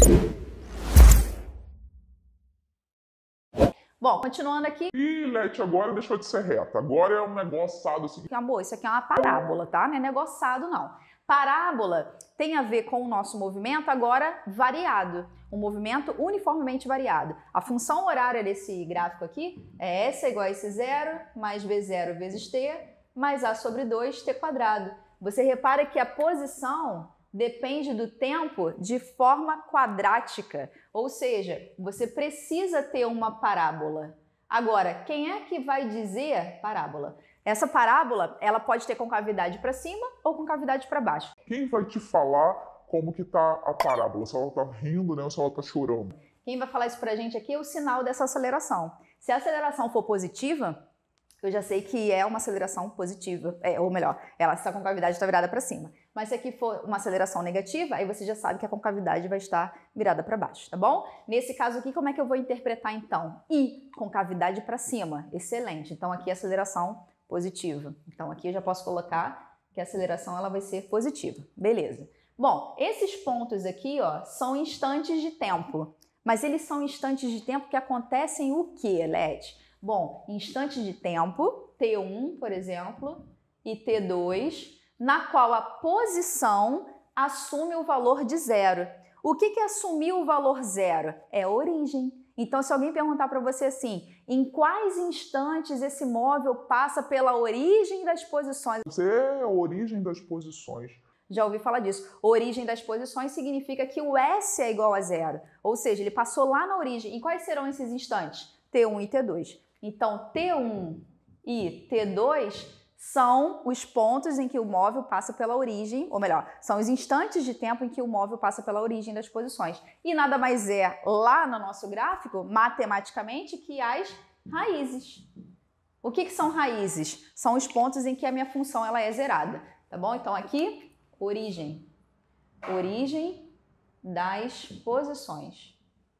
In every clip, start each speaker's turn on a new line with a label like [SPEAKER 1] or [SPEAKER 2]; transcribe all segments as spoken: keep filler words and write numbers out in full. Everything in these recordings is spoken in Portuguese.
[SPEAKER 1] Bom, continuando aqui.
[SPEAKER 2] Ih, Leti, agora deixou de ser reta. Agora é um negociado assim.
[SPEAKER 1] Amor, isso aqui é uma parábola, tá? Não é negociado, não. Parábola tem a ver com o nosso movimento agora variado. Um movimento uniformemente variado. A função horária desse gráfico aqui é S igual a esse zero, mais V zero vezes T, mais A sobre dois, T quadrado. Você repara que a posição depende do tempo de forma quadrática, ou seja, você precisa ter uma parábola. Agora, quem é que vai dizer parábola? Essa parábola, ela pode ter concavidade para cima ou concavidade para baixo.
[SPEAKER 2] Quem vai te falar como que tá a parábola? Se ela tá rindo, né, ou se ela tá chorando?
[SPEAKER 1] Quem vai falar isso pra gente aqui é o sinal dessa aceleração. Se a aceleração for positiva, eu já sei que é uma aceleração positiva, é, ou melhor, ela está a concavidade está virada para cima. Mas se aqui for uma aceleração negativa, aí você já sabe que a concavidade vai estar virada para baixo, tá bom? Nesse caso aqui, como é que eu vou interpretar então? I, concavidade para cima, excelente. Então aqui a aceleração positiva. Então aqui eu já posso colocar que a aceleração ela vai ser positiva, beleza. Bom, esses pontos aqui, ó, são instantes de tempo. Mas eles são instantes de tempo que acontecem o quê, Leti? Bom, instantes de tempo, T um, por exemplo, e T dois, na qual a posição assume o valor de zero. O que que é assumir o valor zero? É a origem. Então, se alguém perguntar para você assim, em quais instantes esse móvel passa pela origem das posições?
[SPEAKER 2] Você é a origem das posições.
[SPEAKER 1] Já ouvi falar disso. Origem das posições significa que o S é igual a zero. Ou seja, ele passou lá na origem. E quais serão esses instantes? T um e T dois. Então, T um e T dois são os pontos em que o móvel passa pela origem, ou melhor, são os instantes de tempo em que o móvel passa pela origem das posições. E nada mais é, lá no nosso gráfico, matematicamente, que as raízes. O que que são raízes? São os pontos em que a minha função ela é zerada, tá bom? Então, aqui, origem. Origem das posições.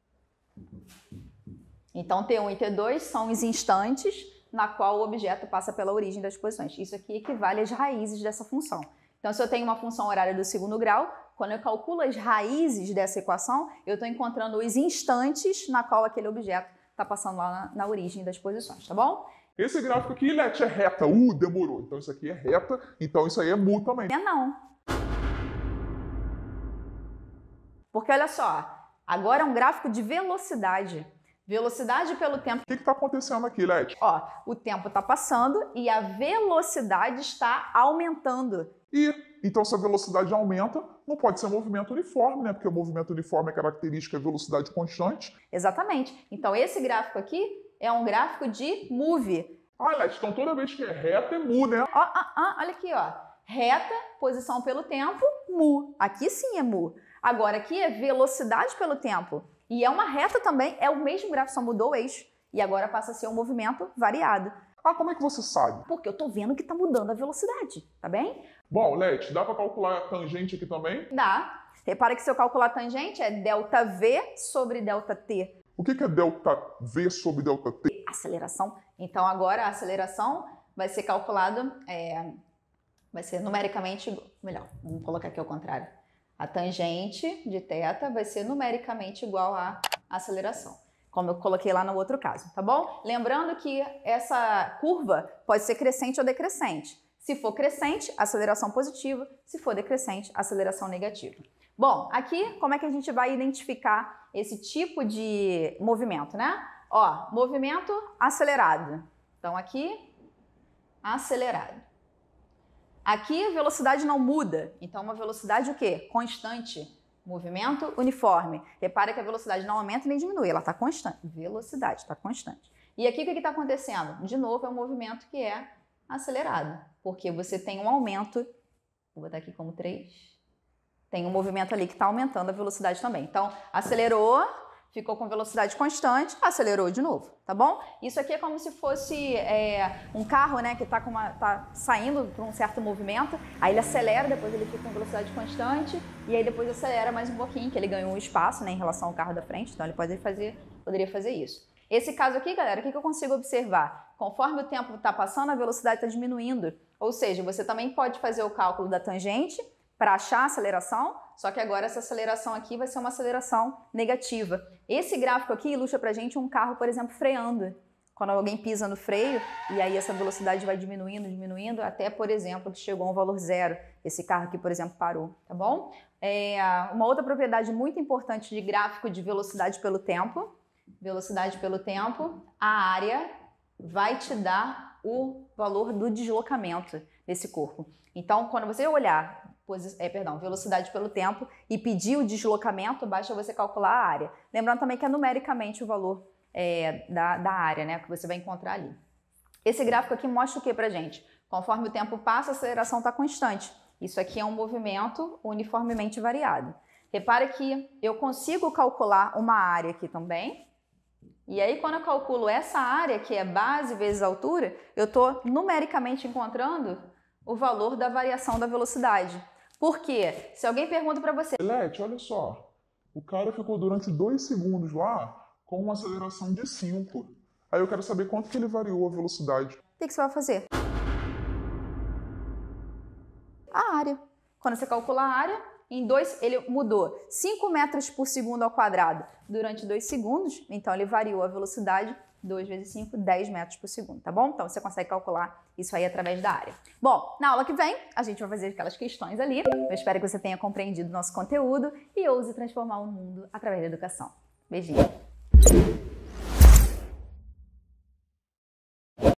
[SPEAKER 1] Então, T um e T dois são os instantes na qual o objeto passa pela origem das posições. Isso aqui equivale às raízes dessa função. Então, se eu tenho uma função horária do segundo grau, quando eu calculo as raízes dessa equação, eu estou encontrando os instantes na qual aquele objeto está passando lá na, na origem das posições, tá bom?
[SPEAKER 2] Esse gráfico aqui, Leti, é reta. Uh, demorou. Então isso aqui é reta, então isso aí é mu também.
[SPEAKER 1] É não. Porque olha só, agora é um gráfico de velocidade. Velocidade pelo tempo.
[SPEAKER 2] O que está acontecendo aqui, Leti?
[SPEAKER 1] Ó, o tempo está passando e a velocidade está aumentando.
[SPEAKER 2] E, então, se a velocidade aumenta, não pode ser movimento uniforme, né? Porque o movimento uniforme é característica de velocidade constante.
[SPEAKER 1] Exatamente. Então, esse gráfico aqui é um gráfico de move.
[SPEAKER 2] Ah, Leti, então toda vez que é reta é mu, né?
[SPEAKER 1] Ó, ó, ó, olha aqui, ó. Reta, posição pelo tempo, mu. Aqui sim é mu. Agora, aqui é velocidade pelo tempo. E é uma reta também, é o mesmo gráfico, só mudou o eixo. E agora passa a ser um movimento variado.
[SPEAKER 2] Ah, como é que você sabe?
[SPEAKER 1] Porque eu tô vendo que tá mudando a velocidade, tá bem?
[SPEAKER 2] Bom, Leti, dá para calcular a tangente aqui também?
[SPEAKER 1] Dá. Repara que se eu calcular a tangente é delta V sobre delta T.
[SPEAKER 2] O que é delta V sobre delta T?
[SPEAKER 1] Aceleração. Então agora a aceleração vai ser calculada, é, vai ser numericamente, melhor, vamos colocar aqui ao contrário. A tangente de θ vai ser numericamente igual à aceleração, como eu coloquei lá no outro caso, tá bom? Lembrando que essa curva pode ser crescente ou decrescente. Se for crescente, aceleração positiva. Se for decrescente, aceleração negativa. Bom, aqui como é que a gente vai identificar esse tipo de movimento, né? Ó, movimento acelerado. Então aqui, acelerado. Aqui a velocidade não muda, então uma velocidade o quê? Constante. Movimento uniforme. Repara que a velocidade não aumenta nem diminui, ela está constante. Velocidade está constante. E aqui o que está acontecendo? De novo é um movimento que é acelerado, porque você tem um aumento, vou botar aqui como três, tem um movimento ali que está aumentando a velocidade também. Então, acelerou, ficou com velocidade constante, acelerou de novo, tá bom? Isso aqui é como se fosse é, um carro, né, que está tá saindo para um certo movimento, aí ele acelera, depois ele fica com velocidade constante, e aí depois acelera mais um pouquinho, que ele ganhou um espaço, né, em relação ao carro da frente, então ele pode fazer, poderia fazer isso. Esse caso aqui, galera, o que eu consigo observar? Conforme o tempo está passando, a velocidade está diminuindo, ou seja, você também pode fazer o cálculo da tangente para achar a aceleração, Só que agora essa aceleração aqui vai ser uma aceleração negativa. Esse gráfico aqui ilustra pra gente um carro, por exemplo, freando. Quando alguém pisa no freio, e aí essa velocidade vai diminuindo, diminuindo, até, por exemplo, que chegou a um valor zero. Esse carro aqui, por exemplo, parou, tá bom? É, uma outra propriedade muito importante de gráfico de velocidade pelo tempo, velocidade pelo tempo, a área vai te dar o valor do deslocamento desse corpo. Então, quando você olhar, é, perdão, velocidade pelo tempo e pedir o deslocamento, basta você calcular a área. Lembrando também que é numericamente o valor É, da, da área, né, que você vai encontrar ali. Esse gráfico aqui mostra o que pra gente? Conforme o tempo passa, a aceleração está constante. Isso aqui é um movimento uniformemente variado. Repare que eu consigo calcular uma área aqui também. E aí, quando eu calculo essa área, que é base vezes altura, eu estou numericamente encontrando o valor da variação da velocidade. Por quê? Se alguém pergunta para você...
[SPEAKER 2] Lete, olha só. O cara ficou durante dois segundos lá com uma aceleração de cinco. Aí eu quero saber quanto que ele variou a velocidade.
[SPEAKER 1] O que, que você vai fazer? A área. Quando você calcula a área, em dois, ele mudou cinco metros por segundo ao quadrado durante dois segundos, então ele variou a velocidade, dois vezes cinco, dez metros por segundo, tá bom? Então você consegue calcular isso aí através da área. Bom, na aula que vem, a gente vai fazer aquelas questões ali. Eu espero que você tenha compreendido o nosso conteúdo e ouse transformar o mundo através da educação. Beijinho!